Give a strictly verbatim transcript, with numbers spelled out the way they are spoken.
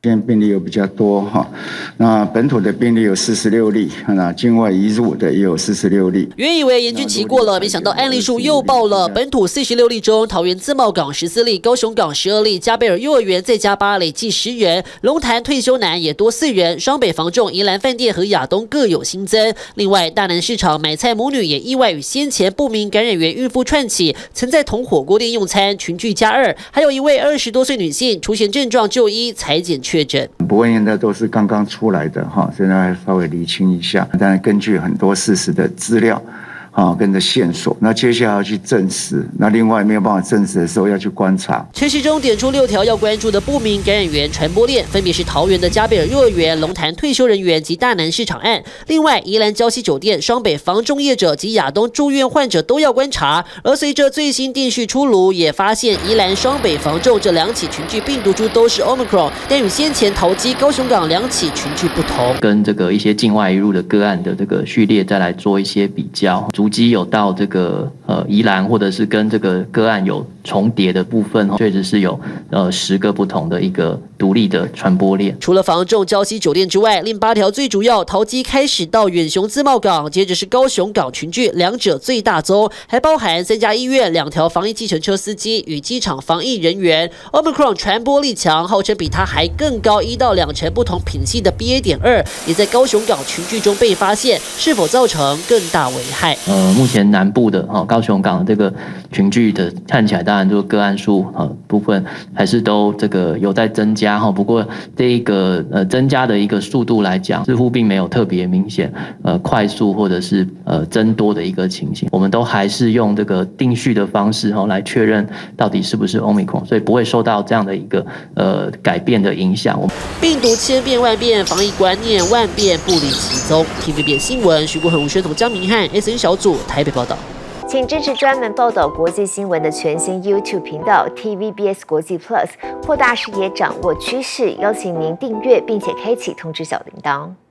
现在病例又比较多哈，那本土的病例有四十六例，那境外移入的也有四十六例。 原以为严峻期过了，没想到案例数又爆了。本土四十六例中，桃园自贸港十四例，高雄港十二例，嘉贝尔幼儿园再加八，累计十人。龙潭退休男也多四人，双北防重、宜兰饭店和亚东各有新增。另外，大南市场买菜母女也意外与先前不明感染源孕妇串起，曾在同火锅店用餐，群聚加二。还有一位二十多岁女性出现症状就医，裁检确诊。 不过现在都是刚刚出来的哈，现在稍微厘清一下。但是根据很多事实的资料。啊，跟着线索，那接下来要去证实，那另外没有办法证实的时候要去观察。 陈时中点出六条要关注的不明感染源传播链，分别是桃园的嘉贝尔幼儿园、龙潭退休人员及大南市场案。另外，宜兰礁溪酒店、双北房仲业者及亚东住院患者都要观察。而随着最新定序出炉，也发现宜兰、双北房仲这两起群聚病毒株都是 Omicron， 但与先前桃机、高雄港两起群聚不同。 跟这个一些境外移入的个案的这个序列再来做一些比较。足迹有到这个呃宜兰，或者是跟这个个案有重叠的部分，确实是有呃十个不同的一个独立的传播链。 除了房仲、礁溪酒店之外，另八条最主要，桃机开始到远雄自贸港，接着是高雄港群聚，两者最大宗，还包含三家医院、两条防疫计程车司机与机场防疫人员。Omicron 传播力强，号称比它还更高一到两成不同品系的 B A 点二，也在高雄港群聚中被发现，是否造成更大危害？ 呃，目前南部的哦高雄港这个群聚的看起来，当然这个个案数呃部分还是都这个有在增加哈，不过这一个呃增加的一个速度来讲，似乎并没有特别明显呃快速或者是呃增多的一个情形。我们都还是用这个定序的方式哈来确认到底是不是 Omicron， 所以不会受到这样的一个呃改变的影响。 病毒千变万变，防疫观念万变不离其宗。T V B S 新闻徐国恒、吴宣彤、江明翰 S N 小组台北报道。 请支持专门报道国际新闻的全新 YouTube 频道 T V B S 国际 Plus， 扩大视野，掌握趋势。邀请您订阅并且开启通知小铃铛。